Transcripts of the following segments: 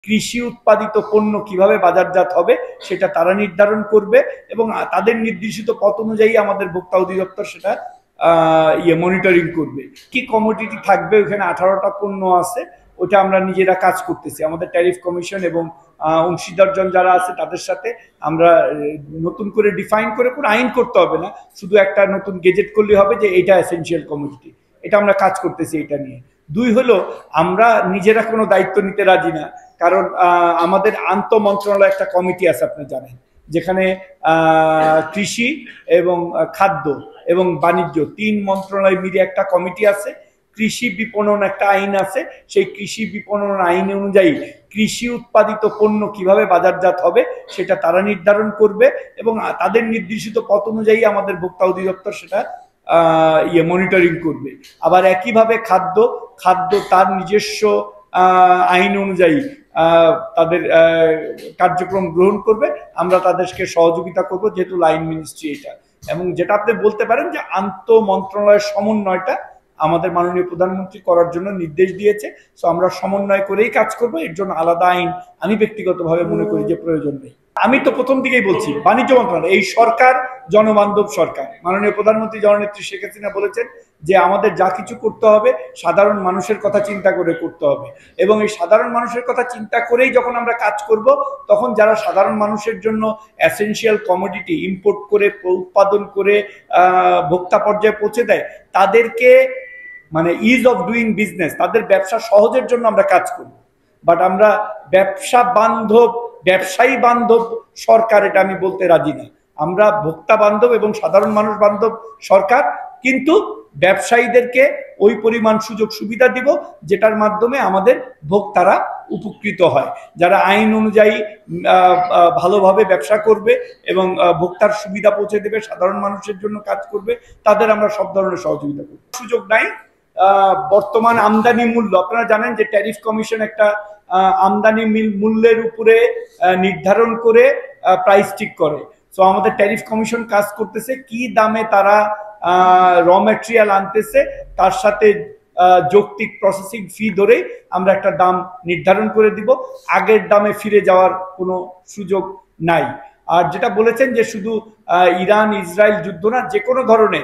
কৃষি উৎপাদিত পণ্য কিভাবে বাজারজাত হবে সেটা তারা নির্ধারণ করবে এবং তাদের নির্দেশিত পথ অনুযায়ী আমাদের ভোক্তা অধিদপ্তর সেটা মনিটরিং করবে। কি কমোডিটি থাকবে, ওখানে 18টা পণ্য আছে, ওটা আমরা নিজেরা কাজ করতেছি আমাদের ট্যারিফ কমিশন এবং অংশীদারজন যারা আছে তাদের সাথে আমরা নতুন করে ডিফাইন করে কোনো আইন করতে হবে না, শুধু একটা নতুন গেজেট করলে হবে যে এটা এসেনশিয়াল কমোডিটি। এটা আমরা কাজ করতেছি এটা নিয়ে। দুই হলো, আমরা নিজেরা কোনো দায়িত্ব নিতে রাজি না, কারণ আমাদের আন্তঃ মন্ত্রণালয় একটা কমিটি আছে আপনি জানেন, যেখানে কৃষি এবং খাদ্য এবং বাণিজ্য 3 মন্ত্রণালয় মিলে একটা কমিটি আছে। কৃষি বিপণন একটা আইন আছে, সেই কৃষি বিপণন আইন অনুযায়ী কৃষি উৎপাদিত পণ্য কিভাবে বাজারজাত হবে সেটা তারা নির্ধারণ করবে এবং তাদের নির্দেশিত পথ অনুযায়ী আমাদের ভোক্তা অধিদপ্তর সেটা মনিটরিং করবে। আবার একইভাবে খাদ্য তার নিজস্ব আইন অনুযায়ী তাদের কার্যক্রম গ্রহণ করবে, আমরা তাদেরকে সহযোগিতা করব, যেহেতু লাইন মিনিস্ট্রি এটা। এবং যেটা আপনি বলতে পারেন যে আন্তঃ মন্ত্রণালয়ের সমন্বয়টা আমাদের মাননীয় প্রধানমন্ত্রী করার জন্য নির্দেশ দিয়েছে, তো আমরা সমন্বয় করেই কাজ করব, এর জন্য আলাদা আইন আমি ব্যক্তিগতভাবে মনে করি যে প্রয়োজন নেই। আমি তো প্রথম দিকেই বলছি, বাণিজ্য মন্ত্রণালয়, এই সরকার জনবান্ধব সরকার। মাননীয় প্রধানমন্ত্রী জননেত্রী শেখ হাসিনা বলেছেন যে আমাদের যা কিছু করতে হবে সাধারণ মানুষের কথা চিন্তা করে করতে হবে, এবং এই সাধারণ মানুষের কথা চিন্তা করেই যখন আমরা কাজ করব, তখন যারা সাধারণ মানুষের জন্য এসেনশিয়াল কমোডিটি ইম্পোর্ট করে উৎপাদন করে ভোক্তা পর্যায়ে পৌঁছে দেয়, তাদেরকে মানে ইজ অফ ডুইং বিজনেস, তাদের ব্যবসা সহজের জন্য আমরা কাজ করব। বাট আমরা ব্যবসায়ী বান্ধব সরকার এটা আমি বলতে রাজি না। আমরা ভোক্তা বান্ধব এবং সাধারণ মানুষ বান্ধব সরকার, কিন্তু ব্যবসায়ীদেরকে ওই পরিমাণ সুযোগ সুবিধা দিব যেটার মাধ্যমে আমাদের ভোক্তারা উপকৃত হয়, যারা আইন অনুযায়ী ভালোভাবে ব্যবসা করবে এবং ভোক্তার সুবিধা পৌঁছে দেবে, সাধারণ মানুষের জন্য কাজ করবে, তাদের আমরা সব ধরনের সহযোগিতা করব। সুযোগ নাই। বর্তমান আমদানি মূল্য আপনারা জানেন যে ট্যারিফ কমিশন একটা আমদানি মূল্যের উপরে নির্ধারণ করে প্রাইস ঠিক করে। সো আমাদের ট্যারিফ কমিশন কাজ করতেছে কি দামে তারা র ম্যাটেরিয়াল আনতেছে, তার সাথে যৌক্তিক প্রসেসিং ফি ধরে আমরা একটা দাম নির্ধারণ করে দিব। আগের দামে ফিরে যাওয়ার কোনো সুযোগ নাই। আর যেটা বলেছেন যে শুধু ইরান ইসরায়েল যুদ্ধ না, যে কোনো ধরনের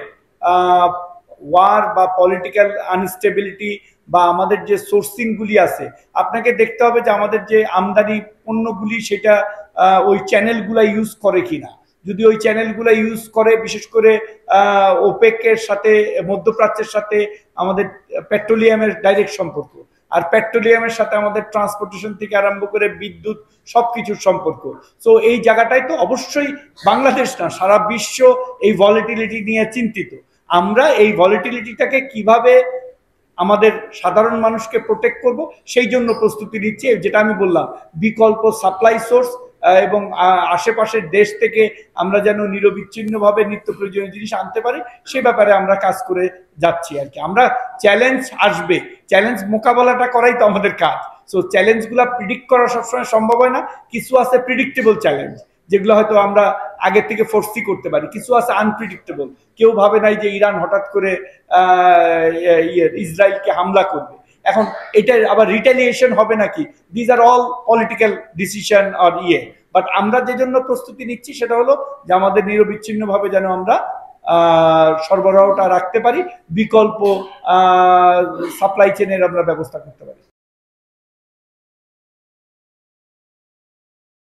ওয়ার বা পলিটিক্যাল আনস্টেবিলিটি বা আমাদের যে সোর্সিংগুলি আছে, আপনাকে দেখতে হবে যে আমাদের যে আমদানি পণ্যগুলি সেটা ওই চ্যানেলগুলা ইউজ করে কিনা। যদি ওই চ্যানেলগুলো ইউজ করে, বিশেষ করে ওপেকের সাথে, মধ্যপ্রাচ্যের সাথে আমাদের পেট্রোলিয়ামের ডাইরেক্ট সম্পর্ক, আর পেট্রোলিয়ামের সাথে আমাদের ট্রান্সপোর্টেশন থেকে আরম্ভ করে বিদ্যুৎ সবকিছুর সম্পর্ক। সো এই জায়গাটায় তো অবশ্যই বাংলাদেশ না, সারা বিশ্ব এই ভলিটিলিটি নিয়ে চিন্তিত। আমরা এই ভলিটিলিটিটাকে কিভাবে আমাদের সাধারণ মানুষকে প্রোটেক্ট করব সেই জন্য প্রস্তুতি নিচ্ছি। যেটা আমি বললাম, বিকল্প সাপ্লাই সোর্স এবং আশেপাশের দেশ থেকে আমরা যেন নিরবিচ্ছিন্নভাবে নিত্য প্রয়োজনীয় জিনিস আনতে পারি, সে ব্যাপারে আমরা কাজ করে যাচ্ছি আর কি। আমরা চ্যালেঞ্জ আসবে, চ্যালেঞ্জ মোকাবেলাটা করাই তো আমাদের কাজ। সো চ্যালেঞ্জগুলো প্রিডিক্ট করা সবসময় সম্ভব হয় না। কিছু আছে প্রিডিক্টেবল চ্যালেঞ্জ, যেগুলো হয়তো আমরা আগের থেকে ফোর্সি করতে পারি। কিছু আছে আনপ্রিডিক্টেবল, কেউ ভাবে নাই যে ইরান হঠাৎ করে ইসরায়েলকে হামলা করবে। এখন এটা আবার রিটেলিয়েশন হবে নাকি, these are all political decision আর বাট আমরা যে জন্য প্রস্তুতি নিচ্ছি সেটা হলো যে আমাদের নিরবিচ্ছিন্নভাবে যেন আমরা সরবরাহটা রাখতে পারি, বিকল্প সাপ্লাই চেনের আমরা ব্যবস্থা করতে পারি।